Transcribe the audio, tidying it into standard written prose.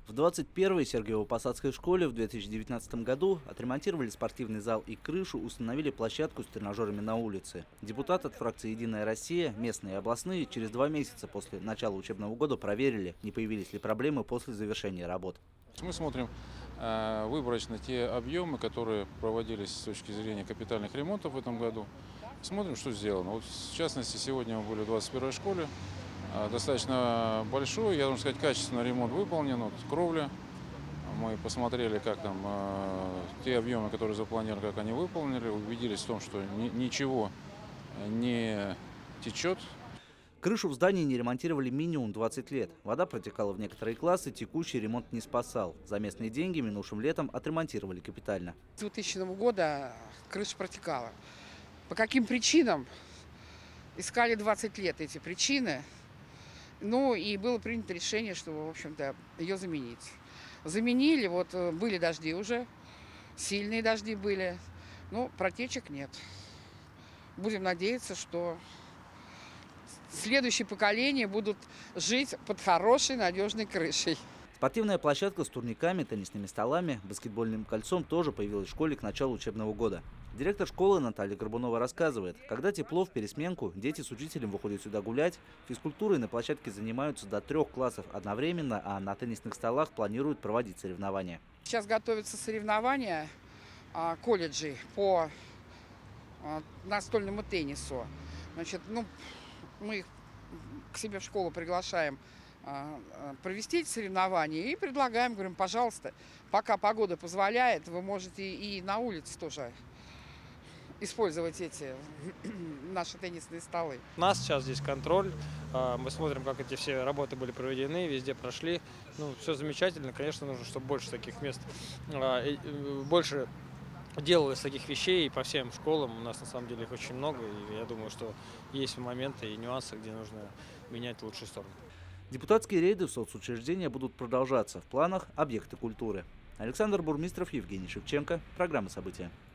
В 21-й Сергиево-Посадской школе в 2019 году отремонтировали спортивный зал и крышу, установили площадку с тренажерами на улице. Депутаты от фракции «Единая Россия», местные и областные, через 2 месяца после начала учебного года проверили, не появились ли проблемы после завершения работ. Мы смотрим выборочно те объемы, которые проводились с точки зрения капитальных ремонтов в этом году. Смотрим, что сделано. Вот, в частности, сегодня мы были в 21-й школе. Достаточно большой, я должен сказать, качественный ремонт выполнен. Вот кровля. Мы посмотрели, как там те объемы, которые запланированы, как они выполнили. Убедились в том, что ничего не течет. Крышу в здании не ремонтировали минимум 20 лет. Вода протекала в некоторые классы, текущий ремонт не спасал. За местные деньги минувшим летом отремонтировали капитально. С 2000 года крыша протекала. По каким причинам? Искали 20 лет эти причины. Ну и было принято решение, что, в общем-то, ее заменить. Заменили, вот были дожди уже, сильные дожди были, но протечек нет. Будем надеяться, что следующие поколения будут жить под хорошей, надежной крышей. Спортивная площадка с турниками, теннисными столами, баскетбольным кольцом тоже появилась в школе к началу учебного года. Директор школы Наталья Горбунова рассказывает, когда тепло в пересменку, дети с учителем выходят сюда гулять, физкультурой на площадке занимаются до 3 классов одновременно, а на теннисных столах планируют проводить соревнования. Сейчас готовятся соревнования колледжей по настольному теннису. Значит, мы их к себе в школу приглашаем провести эти соревнования и предлагаем, говорим, пожалуйста, пока погода позволяет, вы можете и на улице тоже использовать эти наши теннисные столы. У нас сейчас здесь контроль, мы смотрим, как эти все работы были проведены, везде прошли. Все замечательно, конечно, нужно, чтобы больше таких мест, больше делалось таких вещей по всем школам. У нас на самом деле их очень много, и я думаю, что есть моменты и нюансы, где нужно менять в лучшую сторону. Депутатские рейды в соцучреждения будут продолжаться. В планах объекты культуры. Александр Бурмистров, Евгений Шевченко. Программа «События».